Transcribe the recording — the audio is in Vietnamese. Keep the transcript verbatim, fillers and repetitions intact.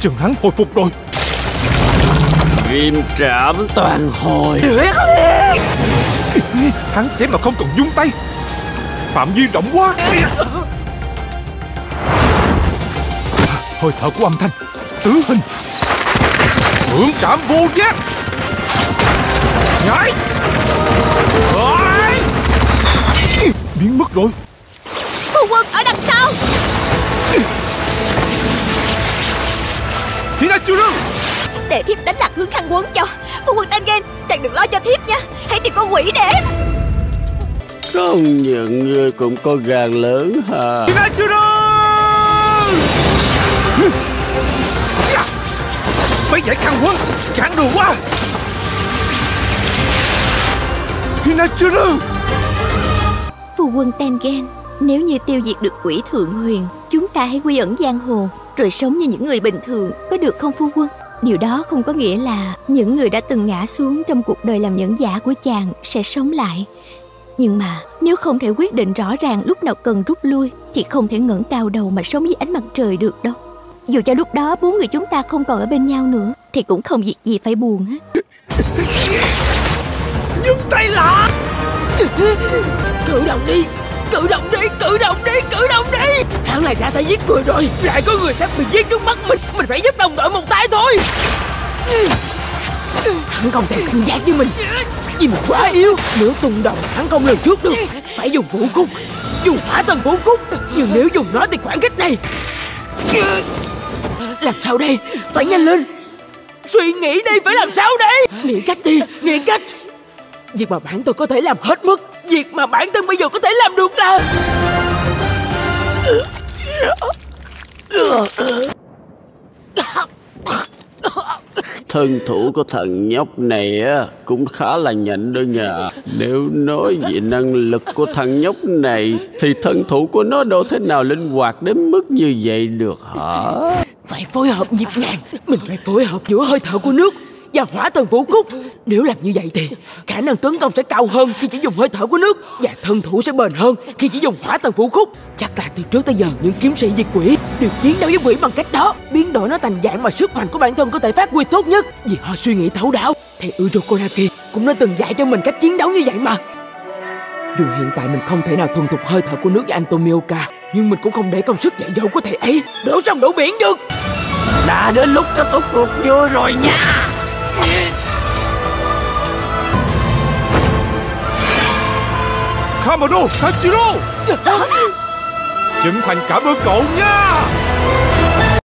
chừng hắn hồi phục rồi. Ghim trảm toàn hồi. Hắn chém mà không cần dung tay, phạm vi rộng quá. Hơi thở của âm thanh tứ hình, hưởng cảm vô giác. Nhảy, biến mất rồi. Phu quân ở đằng sau. Hinachuru, để thiếp đánh lạc hướng khăn quấn cho. Phu quân Tengen, chàng đừng lo cho thiếp nha. Hãy tìm con quỷ để. Công nhận ngươi cũng có gan lớn hả? Hinachuru, phải giải khăn quấn, cản đường quá. Hinachuru. Phu quân Tengen, nếu như tiêu diệt được quỷ thượng huyền, chúng ta hãy quy ẩn giang hồ, rồi sống như những người bình thường, có được không phu quân? Điều đó không có nghĩa là những người đã từng ngã xuống trong cuộc đời làm nhẫn giả của chàng sẽ sống lại. Nhưng mà nếu không thể quyết định rõ ràng lúc nào cần rút lui, thì không thể ngẩng cao đầu mà sống dưới ánh mặt trời được đâu. Dù cho lúc đó bốn người chúng ta không còn ở bên nhau nữa, thì cũng không việc gì phải buồn hết. Nhúng tay lại. Cử động đi, cử động đi, cử động đi, cử động đi. Hắn lại ra tay giết người rồi, lại có người sắp bị giết trước mắt mình. Mình phải giúp đồng đội một tay thôi. Hắn không thể cảnh giác với mình vì mình quá yếu. Nếu tung đầu hắn không lường trước được, phải dùng vũ khúc, dùng hỏa thần vũ khúc. Nhưng nếu dùng nó thì khoảng cách này. Làm sao đây? Phải nhanh lên. Suy nghĩ đi, phải làm sao đây? Nghĩ cách đi, nghĩ cách. Việc mà bản thân có thể làm hết mức, việc mà bản thân bây giờ có thể làm được là Thân thủ của thằng nhóc này á cũng khá là nhạy đó nha. Nếu nói về năng lực của thằng nhóc này thì thân thủ của nó đâu thể nào linh hoạt đến mức như vậy được hả? phải phối hợp nhịp nhàng. Mình phải phối hợp giữa hơi thở của nước và hỏa thần vũ khúc. Nếu làm như vậy thì khả năng tấn công sẽ cao hơn khi chỉ dùng hơi thở của nước, và thân thủ sẽ bền hơn khi chỉ dùng hỏa thần vũ khúc. Chắc là từ trước tới giờ những kiếm sĩ diệt quỷ đều chiến đấu với quỷ bằng cách đó, biến đổi nó thành dạng mà sức mạnh của bản thân có thể phát huy tốt nhất, vì họ suy nghĩ thấu đáo. Thầy Urokodaki cũng đã từng dạy cho mình cách chiến đấu như vậy mà. Dù hiện tại mình không thể nào thuần thục hơi thở của nước với anh Tomioka, nhưng mình cũng không để công sức dạy dỗ của thầy ấy đổ sông đổ biển được. Đã đến lúc kết thúc cuộc vui rồi nha. Kamado Tachiro, chân thành cảm ơn cậu nha.